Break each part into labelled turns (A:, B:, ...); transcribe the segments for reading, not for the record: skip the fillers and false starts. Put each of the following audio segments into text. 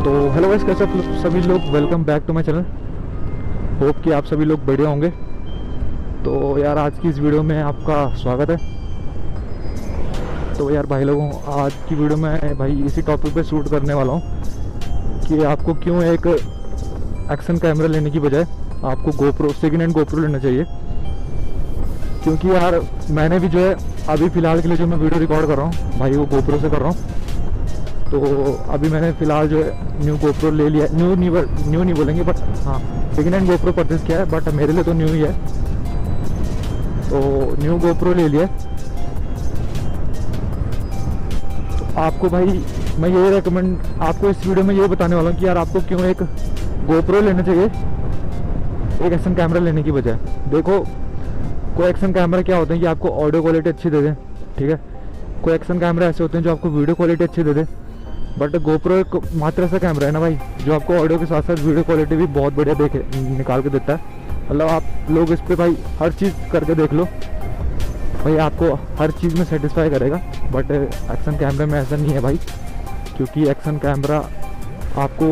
A: तो hello guys, कैसे आप सभी लोग। Welcome back to my channel. Hope कि आप सभी लोग बढ़िया होंगे। तो यार आज की इस वीडियो में आपका स्वागत है। तो यार भाई लोगों, आज की वीडियो में भाई इसी टॉपिक पे शूट करने वाला हूँ कि आपको क्यों एक एक्शन कैमरा लेने की बजाय आपको गोप्रो सेकेंड हैंड गोप्रो लेना चाहिए। क्योंकि यार मैंने भी जो है अभी फ़िलहाल के लिए जो मैं वीडियो रिकॉर्ड कर रहा हूँ भाई वो गोप्रो से कर रहा हूँ। तो अभी मैंने फ़िलहाल जो है न्यू गोप्रो ले लिया। न्यू नहीं बोलेंगे, बट हाँ सेकेंड हैंड गोप्रो परचेज़ किया है, बट मेरे लिए तो न्यू ही है। तो न्यू गोप्रो ले लिया। तो आपको भाई मैं ये रेकमेंड आपको इस वीडियो में ये बताने वाला हूँ कि यार आपको क्यों एक गोप्रो लेना चाहिए एक एक्शन कैमरा लेने की बजाय। देखो, कोई एक्शन कैमरा क्या होते हैं कि आपको ऑडियो क्वालिटी अच्छी दे दें, ठीक है। कोई एक्शन कैमरा ऐसे होते हैं जो आपको वीडियो क्वालिटी अच्छी दे दे। बट गोप्रो एक मात्र ऐसा कैमरा है ना भाई जो आपको ऑडियो के साथ साथ वीडियो क्वालिटी भी बहुत बढ़िया निकाल के देता है। मतलब आप लोग इस पर भाई हर चीज़ करके देख लो, भाई आपको हर चीज़ में सेटिस्फाई करेगा। बट एक्शन कैमरे में ऐसा नहीं है भाई, क्योंकि एक्शन कैमरा आपको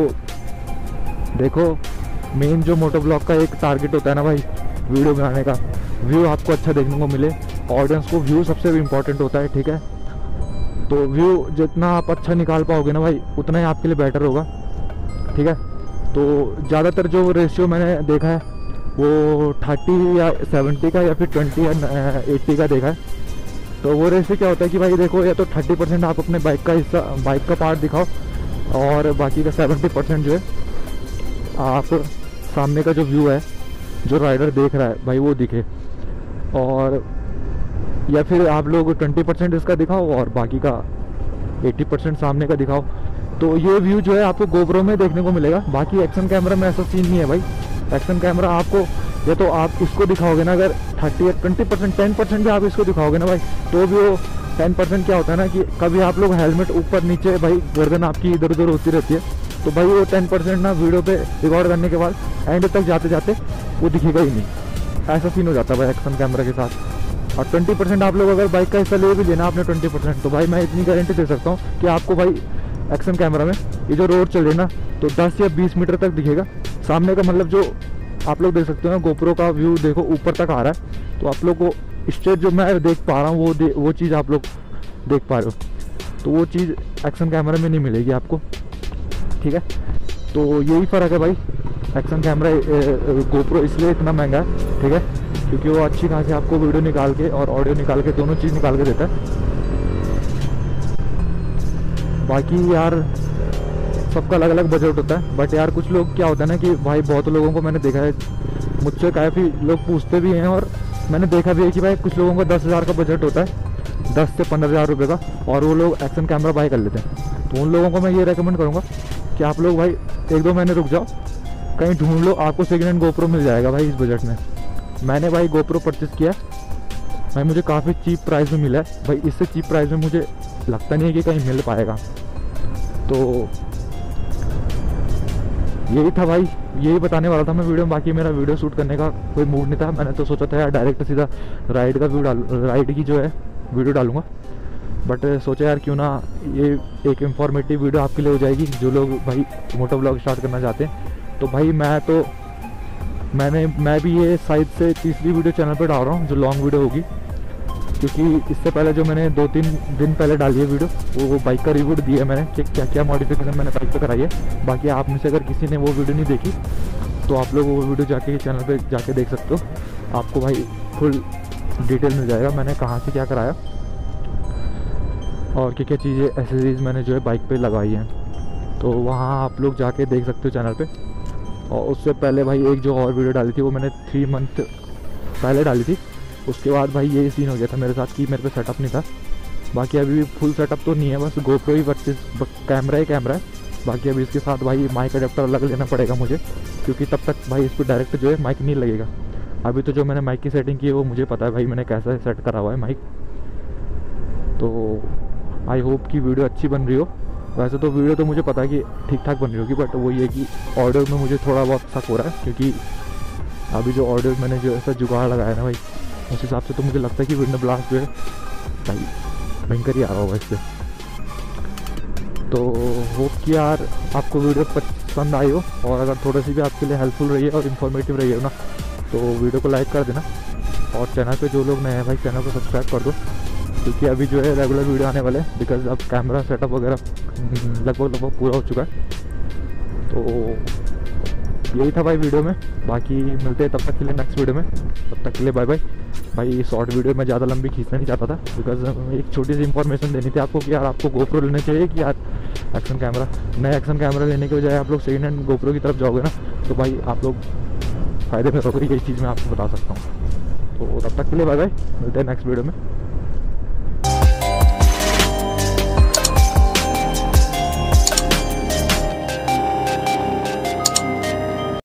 A: देखो मेन जो मोटो ब्लॉग का एक टारगेट होता है ना भाई, वीडियो बनाने का, व्यू आपको अच्छा देखने को मिले। ऑडियंस को व्यू सबसे इम्पोर्टेंट होता है, ठीक है। तो व्यू जितना आप अच्छा निकाल पाओगे ना भाई उतना ही आपके लिए बेटर होगा, ठीक है। तो ज़्यादातर जो रेशियो मैंने देखा है वो 30 या 70 का या फिर 20 या 80 का देखा है। तो वो रेशियो क्या होता है कि भाई देखो, या तो 30% आप अपने बाइक का हिस्सा, बाइक का पार्ट दिखाओ, और बाकी का 70% जो है आप सामने का जो व्यू है जो राइडर देख रहा है भाई वो दिखे। और या फिर आप लोग 20% इसका दिखाओ और बाकी का 80% सामने का दिखाओ। तो ये व्यू जो है आपको गोप्रो में देखने को मिलेगा। बाकी एक्शन कैमरा में ऐसा सीन नहीं है भाई। एक्शन कैमरा आपको या तो आप इसको दिखाओगे ना, अगर 30 या 20% 10% भी आप इसको दिखाओगे ना भाई, तो भी वो 10% क्या होता है ना कि कभी आप लोग हेलमेट ऊपर नीचे, भाई गर्दन आपकी इधर उधर होती रहती है, तो भाई वो 10% ना वीडियो पे रिकॉर्ड करने के बाद एंड तक जाते जाते वो दिखेगा ही नहीं। ऐसा सीन हो जाता है भाई एक्शन कैमरा के साथ। और 20% आप लोग अगर बाइक का हिस्सा ले भी लेना आपने 20%, तो भाई मैं इतनी गारंटी दे सकता हूँ कि आपको भाई एक्शन कैमरा में ये जो रोड चल रही है ना, तो 10 या 20 मीटर तक दिखेगा सामने का। मतलब जो आप लोग देख सकते हो ना, गोप्रो का व्यू देखो ऊपर तक आ रहा है, तो आप लोग को स्ट्रेट जो मैं देख पा रहा हूँ वो चीज़ आप लोग देख पा रहे हो। तो वो चीज़ एक्शन कैमरा में नहीं मिलेगी आपको, ठीक है। तो यही फ़र्क है भाई। एक्शन कैमरा गोप्रो इसलिए इतना महंगा है, ठीक है, क्योंकि वो अच्छी खासी आपको वीडियो निकाल के और ऑडियो निकाल के दोनों चीज़ निकाल के देता है। बाकी यार सबका अलग अलग बजट होता है। बट यार कुछ लोग क्या होता है ना कि भाई बहुत लोगों को मैंने देखा है, मुझसे काफ़ी लोग पूछते भी हैं और मैंने देखा भी है कि भाई कुछ लोगों का 10,000 का बजट होता है, 10 से 15,000 रुपये का, और वो लोग एक्शन कैमरा बाय कर लेते हैं। तो उन लोगों को मैं ये रेकमेंड करूँगा कि आप लोग भाई 1-2 महीने रुक जाओ, कहीं ढूंढ लो, आपको सेकेंड हैंड गोप्रो मिल जाएगा भाई इस बजट में। मैंने भाई गोप्रो परचेज़ किया भाई, मुझे काफ़ी चीप प्राइस में मिला है भाई। इससे चीप प्राइस में मुझे लगता नहीं है कि कहीं मिल पाएगा। तो यही था भाई, यही बताने वाला था मैं वीडियो में। बाकी मेरा वीडियो शूट करने का कोई मूड नहीं था। मैंने तो सोचा था यार डायरेक्ट सीधा राइड का व्यू राइड की जो है वीडियो डालूंगा, बट सोचा यार क्यों ना ये एक इंफॉर्मेटिव वीडियो आपके लिए हो जाएगी जो लोग भाई मोटो ब्लॉग स्टार्ट करना चाहते हैं। तो भाई मैं भी ये शायद से तीसरी वीडियो चैनल पर डाल रहा हूँ जो लॉन्ग वीडियो होगी, क्योंकि इससे पहले जो मैंने 2-3 दिन पहले डाली है वीडियो, वो बाइक का रिव्यू दिया है मैंने कि क्या क्या मॉडिफिकेशन मैंने बाइक पे कराई है। बाकी आप में से अगर किसी ने वो वीडियो नहीं देखी तो आप लोग वो वीडियो जाके चैनल पे जाके देख सकते हो। आपको भाई फुल डिटेल मिल जाएगा मैंने कहाँ से क्या कराया और क्या क्या चीज़ें एसेसरीज मैंने जो है बाइक पे लगाई हैं। तो वहाँ आप लोग जाके देख सकते हो चैनल पे। और उससे पहले भाई एक जो और वीडियो डाली थी वो मैंने 3 मंथ पहले डाली थी। उसके बाद भाई ये सीन हो गया था मेरे साथ कि मेरे पे सेटअप नहीं था। बाकी अभी भी फुल सेटअप तो नहीं है, बस गोप्रो ही परचेज कैमरा है। बाकी अभी इसके साथ भाई माइक अडेप्टर अलग लेना पड़ेगा मुझे, क्योंकि तब तक भाई इस पर डायरेक्ट जो है माइक नहीं लगेगा। अभी तो जो मैंने माइक की सेटिंग की है वो मुझे पता है भाई मैंने कैसा सेट करा हुआ है माइक। तो आई होप कि वीडियो अच्छी बन रही हो। वैसे तो वीडियो तो मुझे पता है कि ठीक ठाक बन रही होगी, बट वो ये कि ऑडियो में मुझे थोड़ा बहुत शक हो रहा है, क्योंकि अभी जो ऑडियो मैंने जो ऐसा जुगाड़ लगाया ना भाई, उस हिसाब से तो मुझे लगता है कि विंडो ब्लास्ट जो है भाई भयंकर ही आ रहा होगा इससे। तो होप कि यार आपको वीडियो पसंद आई हो, और अगर थोड़ी सी भी आपके लिए हेल्पफुल रही है और इन्फॉर्मेटिव रही है ना, तो वीडियो को लाइक कर देना। और चैनल पे जो लोग नए हैं भाई, चैनल को सब्सक्राइब कर दो, क्योंकि अभी जो है रेगुलर वीडियो आने वाले हैं, बिकॉज अब कैमरा सेटअप वगैरह लगभग पूरा हो चुका है। तो यही था भाई वीडियो में, बाकी मिलते हैं तब तक के लिए नेक्स्ट वीडियो में। तब तक के लिए बाय बाय। भाई शॉर्ट वीडियो में ज़्यादा लंबी खींचना नहीं चाहता था, बिकॉज एक छोटी सी इन्फॉर्मेशन देनी थी आपको कि यार आपको गोप्रो लेना चाहिए कि यार एक्शन कैमरा। नया एक्शन कैमरा लेने के बजाय आप लोग सेकेंड हैंड गोप्रो की तरफ जाओगे ना, तो भाई आप लोग फ़ायदे में रहोगे। यही चीज़ मैं आपको बता सकता हूँ। तो तब तक के लिए बाय बाय, मिलते हैं नेक्स्ट वीडियो में।